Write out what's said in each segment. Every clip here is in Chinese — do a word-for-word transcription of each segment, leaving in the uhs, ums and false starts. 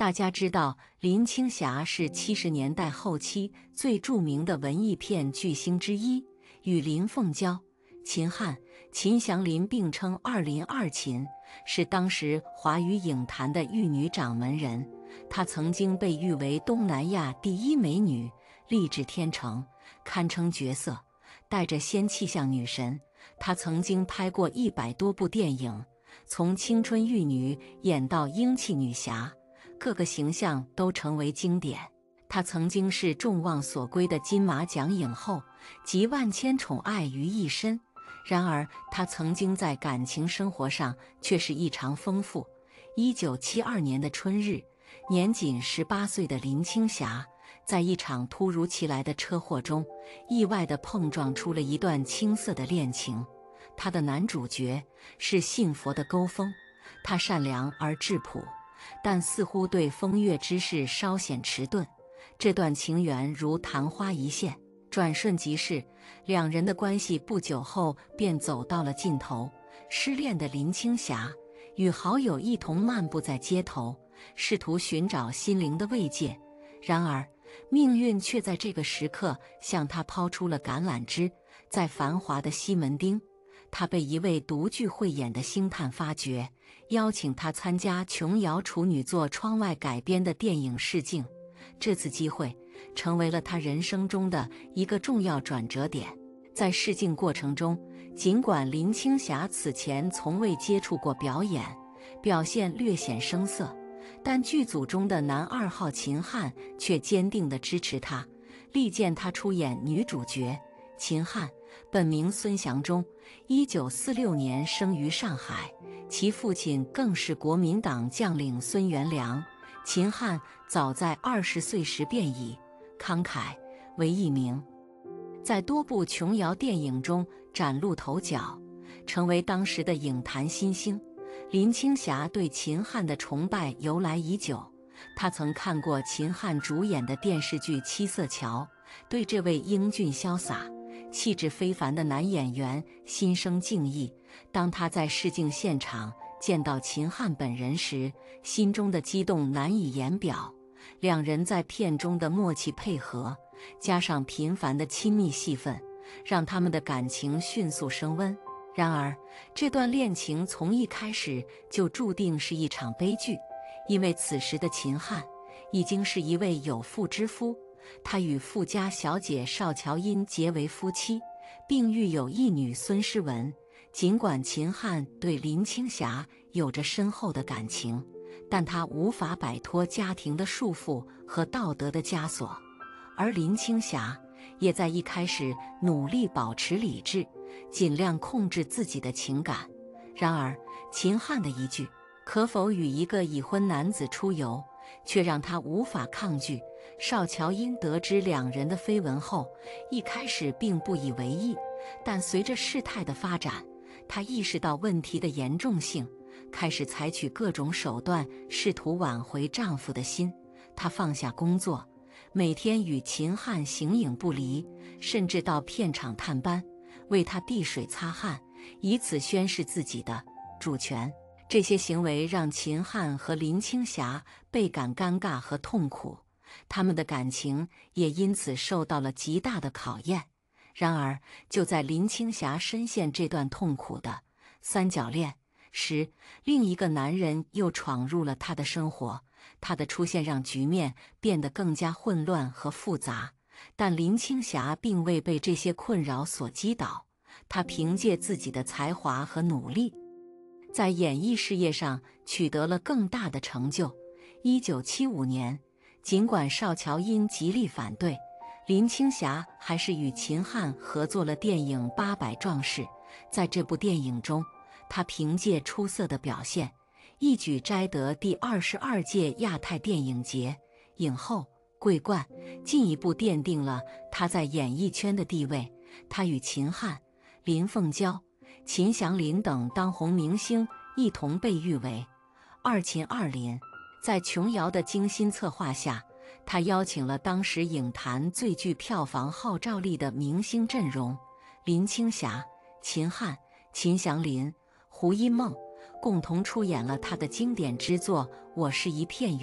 大家知道，林青霞是七十年代后期最著名的文艺片巨星之一，与林凤娇、秦汉、秦祥林并称“二林二秦”，是当时华语影坛的玉女掌门人。她曾经被誉为东南亚第一美女，丽质天成，堪称绝色，带着仙气像女神。她曾经拍过一百多部电影，从青春玉女演到英气女侠，各个形象都成为经典。她曾经是众望所归的金马奖影后，集万千宠爱于一身。然而，她曾经在感情生活上却是异常丰富。一九七二年的春日，年仅十八岁的林青霞，在一场突如其来的车祸中，意外地碰撞出了一段青涩的恋情。她的男主角是信佛的勾锋，他善良而质朴，但似乎对风月之事稍显迟钝。这段情缘如昙花一现，转瞬即逝，两人的关系不久后便走到了尽头。失恋的林青霞与好友一同漫步在街头，试图寻找心灵的慰藉。然而，命运却在这个时刻向她抛出了橄榄枝。在繁华的西门町，她被一位独具慧眼的星探发掘，邀请她参加琼瑶处女作《窗外》改编的电影试镜。这次机会成为了她人生中的一个重要转折点。在试镜过程中，尽管林青霞此前从未接触过表演，表现略显生涩，但剧组中的男二号秦汉却坚定地支持她，力荐她出演女主角。秦汉本名孙祥忠，一九四六年生于上海，其父亲更是国民党将领孙元良。秦汉早在二十岁时便以慷慨为艺名，在多部琼瑶电影中崭露头角，成为当时的影坛新星。林青霞对秦汉的崇拜由来已久，她曾看过秦汉主演的电视剧《七色桥》，对这位英俊潇洒、气质非凡的男演员心生敬意。当她在试镜现场见到秦汉本人时，心中的激动难以言表。两人在片中的默契配合，加上频繁的亲密戏份，让他们的感情迅速升温。然而，这段恋情从一开始就注定是一场悲剧，因为此时的秦汉已经是一位有妇之夫，他与富家小姐邵乔英结为夫妻，并育有一女孙诗文。尽管秦汉对林青霞有着深厚的感情，但他无法摆脱家庭的束缚和道德的枷锁，而林青霞也在一开始努力保持理智，尽量控制自己的情感。然而，秦汉的一句“可否与一个已婚男子出游”，却让他无法抗拒。邵乔英得知两人的绯闻后，一开始并不以为意，但随着事态的发展，她意识到问题的严重性，开始采取各种手段，试图挽回丈夫的心。她放下工作，每天与秦汉形影不离，甚至到片场探班，为他递水擦汗，以此宣示自己的主权。这些行为让秦汉和林青霞倍感尴尬和痛苦，他们的感情也因此受到了极大的考验。然而，就在林青霞深陷这段痛苦的三角恋时，另一个男人又闯入了她的生活。他的出现让局面变得更加混乱和复杂，但林青霞并未被这些困扰所击倒。她凭借自己的才华和努力，在演艺事业上取得了更大的成就。一九七五年，尽管邵乔英极力反对，林青霞还是与秦汉合作了电影《八百壮士》。在这部电影中，她凭借出色的表现，一举摘得第二十二届亚太电影节影后桂冠，进一步奠定了她在演艺圈的地位。她与秦汉、林凤娇、秦祥林等当红明星一同被誉为“二秦二林”。在琼瑶的精心策划下，她邀请了当时影坛最具票房号召力的明星阵容：林青霞、秦汉、秦祥林、胡因梦，共同出演了她的经典之作《我是一片云》。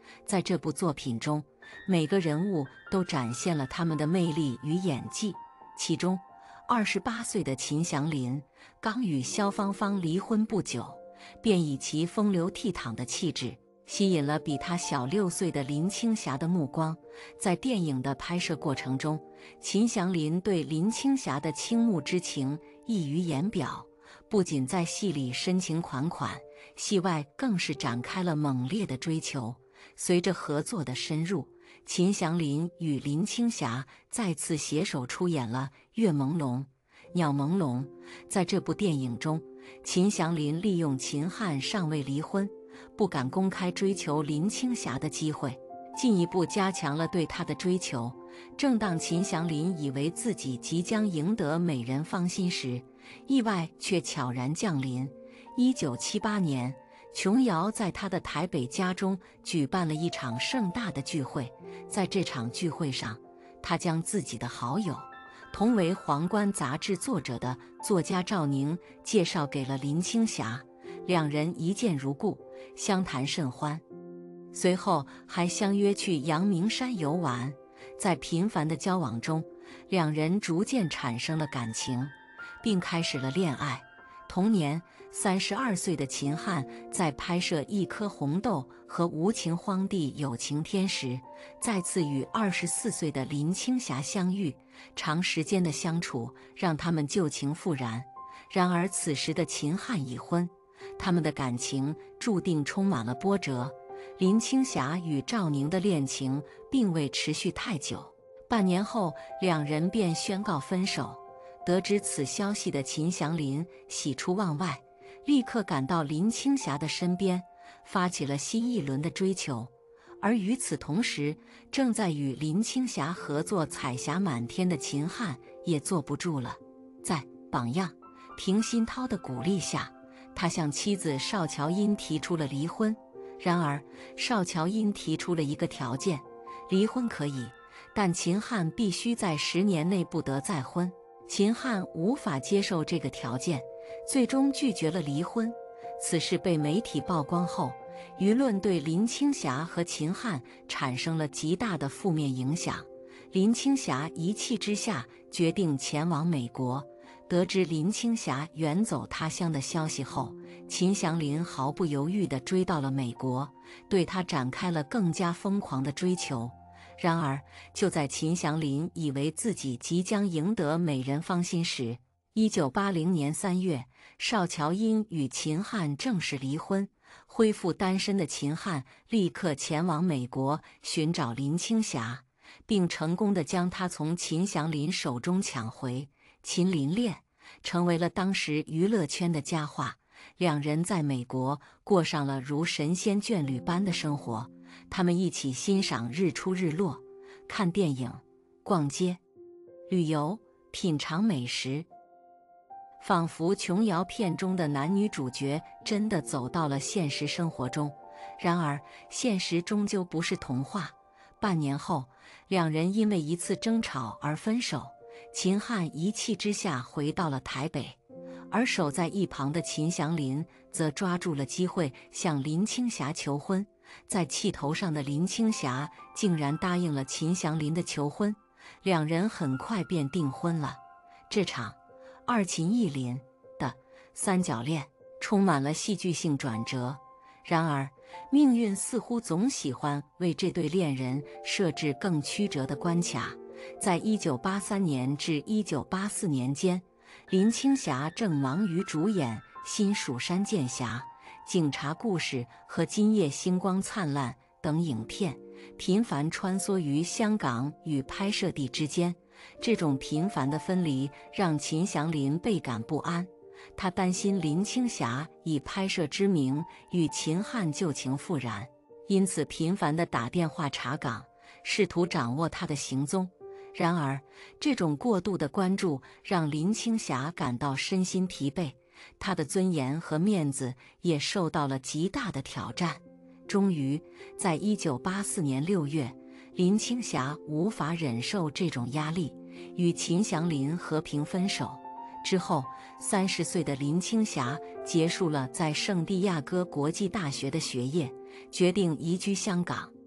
在这部作品中，每个人物都展现了他们的魅力与演技。其中，二十八岁的秦祥林刚与萧芳芳离婚不久，便以其风流倜傥的气质吸引了比他小六岁的林青霞的目光。在电影的拍摄过程中，秦祥林对林青霞的倾慕之情溢于言表，不仅在戏里深情款款，戏外更是展开了猛烈的追求。随着合作的深入，秦祥林与林青霞再次携手出演了《月朦胧鸟朦胧》。在这部电影中，秦祥林利用秦汉尚未离婚，不敢公开追求林青霞的机会，进一步加强了对她的追求。正当秦祥林以为自己即将赢得美人芳心时，意外却悄然降临。一九七八年，琼瑶在她的台北家中举办了一场盛大的聚会。在这场聚会上，她将自己的好友，同为《皇冠》杂志作者的作家赵宁介绍给了林青霞，两人一见如故，相谈甚欢。随后还相约去阳明山游玩。在频繁的交往中，两人逐渐产生了感情，并开始了恋爱。同年，三十二岁的秦汉在拍摄《一颗红豆》和《无情荒地有晴天》时，再次与二十四岁的林青霞相遇。长时间的相处让他们旧情复燃。然而此时的秦汉已婚，他们的感情注定充满了波折。林青霞与赵宁的恋情并未持续太久，半年后两人便宣告分手。得知此消息的秦祥林喜出望外，立刻赶到林青霞的身边，发起了新一轮的追求。而与此同时，正在与林青霞合作彩霞满天的秦汉也坐不住了。在榜样平鑫涛的鼓励下，他向妻子邵乔茵提出了离婚。然而邵乔茵提出了一个条件，离婚可以，但秦汉必须在十年内不得再婚。秦汉无法接受这个条件，最终拒绝了离婚。此事被媒体曝光后，舆论对林青霞和秦汉产生了极大的负面影响。林青霞一气之下决定前往美国。得知林青霞远走他乡的消息后，秦祥林毫不犹豫地追到了美国，对她展开了更加疯狂的追求。然而，就在秦祥林以为自己即将赢得美人芳心时，一九八零年三月，邵乔茵与秦汉正式离婚。恢复单身的秦汉立刻前往美国寻找林青霞，并成功地将她从秦祥林手中抢回。秦林恋成为了当时娱乐圈的佳话，两人在美国过上了如神仙眷侣般的生活。他们一起欣赏日出日落，看电影，逛街，旅游，品尝美食，仿佛琼瑶片中的男女主角真的走到了现实生活中。然而，现实终究不是童话。半年后，两人因为一次争吵而分手。秦汉一气之下回到了台北，而守在一旁的秦祥林则抓住了机会向林青霞求婚。在气头上的林青霞竟然答应了秦祥林的求婚，两人很快便订婚了。这场二秦一林的三角恋充满了戏剧性转折。然而，命运似乎总喜欢为这对恋人设置更曲折的关卡。在一九八三年至一九八四年间，林青霞正忙于主演《新蜀山剑侠》《警察故事》和《今夜星光灿烂》等影片，频繁穿梭于香港与拍摄地之间。这种频繁的分离让秦祥林倍感不安，他担心林青霞以拍摄之名与秦汉旧情复燃，因此频繁地打电话查岗，试图掌握他的行踪。然而，这种过度的关注让林青霞感到身心疲惫，她的尊严和面子也受到了极大的挑战。终于，在一九八四年六月，林青霞无法忍受这种压力，与秦祥林和平分手。之后，三十岁的林青霞结束了在圣地亚哥国际大学的学业，决定移居香港。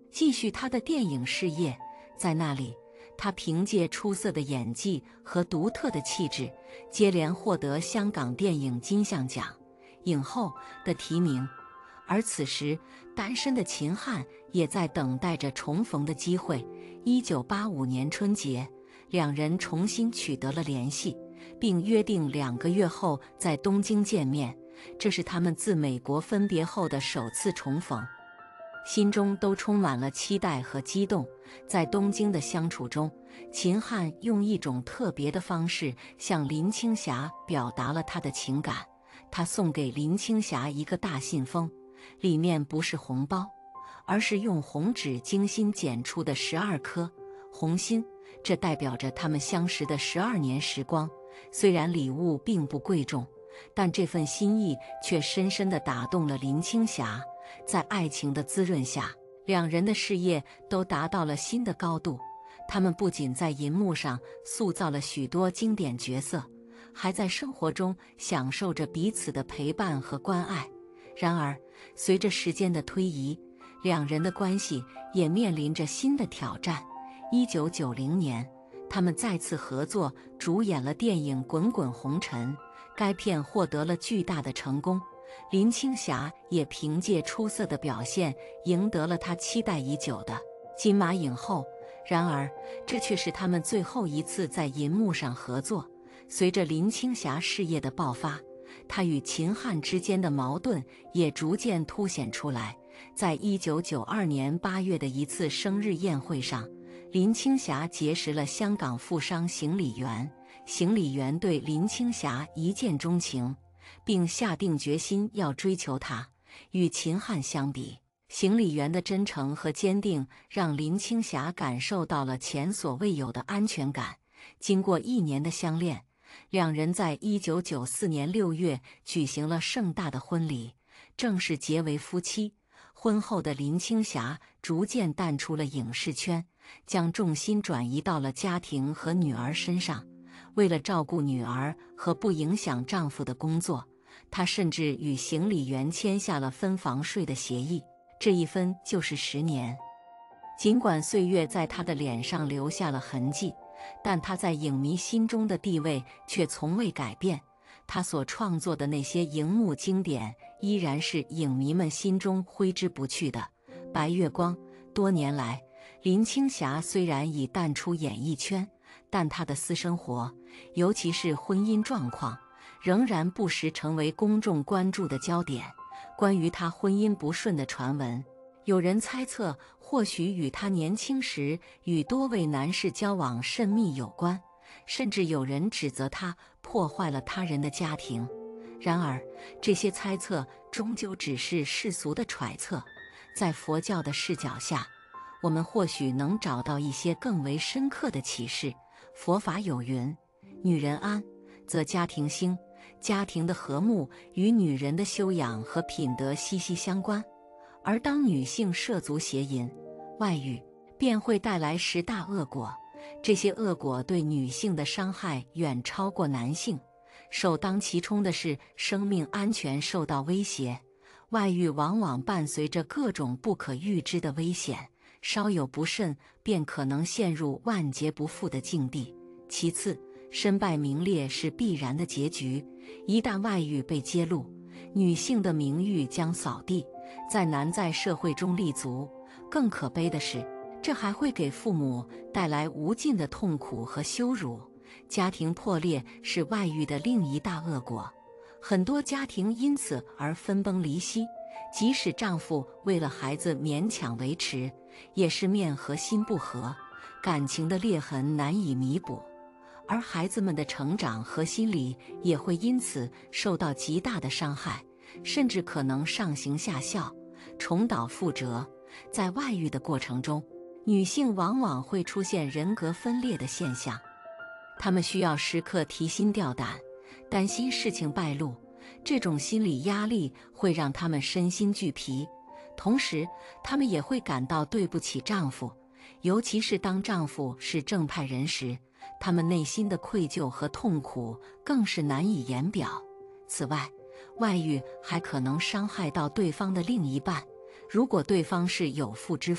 继续他的电影事业。在那里，他凭借出色的演技和独特的气质，接连获得香港电影金像奖影后的提名。而此时，单身的秦汉也在等待着重逢的机会。一九八五年春节，两人重新取得了联系，并约定两个月后在东京见面。这是他们自美国分别后的首次重逢，心中都充满了期待和激动。在东京的相处中，秦汉用一种特别的方式向林青霞表达了他的情感。他送给林青霞一个大信封，里面不是红包，而是用红纸精心剪出的十二颗红心，这代表着他们相识的十二年时光。虽然礼物并不贵重，但这份心意却深深地打动了林青霞。在爱情的滋润下，两人的事业都达到了新的高度。他们不仅在银幕上塑造了许多经典角色，还在生活中享受着彼此的陪伴和关爱。然而，随着时间的推移，两人的关系也面临着新的挑战。一九九零年，他们再次合作主演了电影《滚滚红尘》，该片获得了巨大的成功。林青霞也凭借出色的表现赢得了她期待已久的金马影后。然而，这却是他们最后一次在银幕上合作。随着林青霞事业的爆发，她与秦汉之间的矛盾也逐渐凸显出来。在一九九二年八月的一次生日宴会上，林青霞结识了香港富商邢李元。邢李元对林青霞一见钟情，并下定决心要追求她。与秦汉相比，邢李元的真诚和坚定让林青霞感受到了前所未有的安全感。经过一年的相恋，两人在一九九四年六月举行了盛大的婚礼，正式结为夫妻。婚后的林青霞逐渐淡出了影视圈，将重心转移到了家庭和女儿身上。为了照顾女儿和不影响丈夫的工作，她甚至与邢李元签下了分房睡的协议，这一分就是十年。尽管岁月在她的脸上留下了痕迹，但她在影迷心中的地位却从未改变。她所创作的那些荧幕经典依然是影迷们心中挥之不去的。白月光，多年来，林青霞虽然已淡出演艺圈，但她的私生活，尤其是婚姻状况，仍然不时成为公众关注的焦点。关于她婚姻不顺的传闻，有人猜测或许与她年轻时与多位男士交往甚密有关，甚至有人指责她破坏了他人的家庭。然而，这些猜测终究只是世俗的揣测。在佛教的视角下，我们或许能找到一些更为深刻的启示。佛法有云：女人安，则家庭兴。家庭的和睦与女人的修养和品德息息相关。而当女性涉足邪淫、外遇，便会带来十大恶果。这些恶果对女性的伤害远超过男性，首当其冲的是生命安全受到威胁。外遇往往伴随着各种不可预知的危险，稍有不慎便可能陷入万劫不复的境地。其次，身败名裂是必然的结局。一旦外遇被揭露，女性的名誉将扫地，再难在社会中立足。更可悲的是，这还会给父母带来无尽的痛苦和羞辱。家庭破裂是外遇的另一大恶果，很多家庭因此而分崩离析，即使丈夫为了孩子勉强维持，也是面和心不和，感情的裂痕难以弥补。而孩子们的成长和心理也会因此受到极大的伤害，甚至可能上行下效，重蹈覆辙。在外遇的过程中，女性往往会出现人格分裂的现象，她们需要时刻提心吊胆，担心事情败露。这种心理压力会让她们身心俱疲，同时她们也会感到对不起丈夫，尤其是当丈夫是正派人时，她们内心的愧疚和痛苦更是难以言表。此外，外遇还可能伤害到对方的另一半。如果对方是有妇之夫，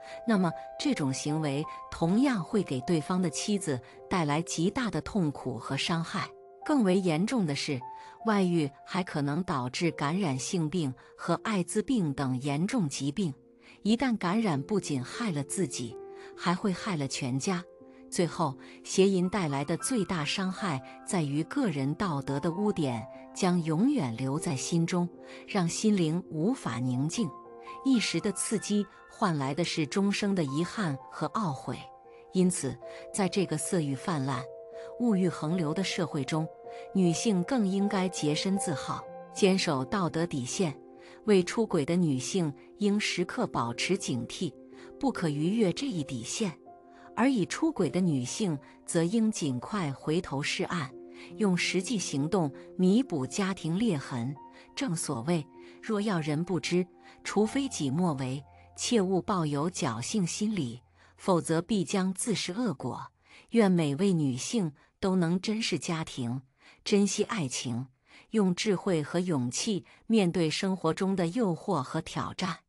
那么这种行为同样会给对方的妻子带来极大的痛苦和伤害。更为严重的是，外遇还可能导致感染性病和艾滋病等严重疾病。一旦感染，不仅害了自己，还会害了全家。最后，邪淫带来的最大伤害在于个人道德的污点将永远留在心中，让心灵无法宁静。一时的刺激换来的是终生的遗憾和懊悔。因此，在这个色欲泛滥、物欲横流的社会中，女性更应该洁身自好，坚守道德底线。为出轨的女性应时刻保持警惕，不可逾越这一底线；而已出轨的女性则应尽快回头是岸，用实际行动弥补家庭裂痕。正所谓，若要人不知，除非己莫为，切勿抱有侥幸心理，否则必将自食恶果。愿每位女性都能珍视家庭，珍惜爱情，用智慧和勇气面对生活中的诱惑和挑战。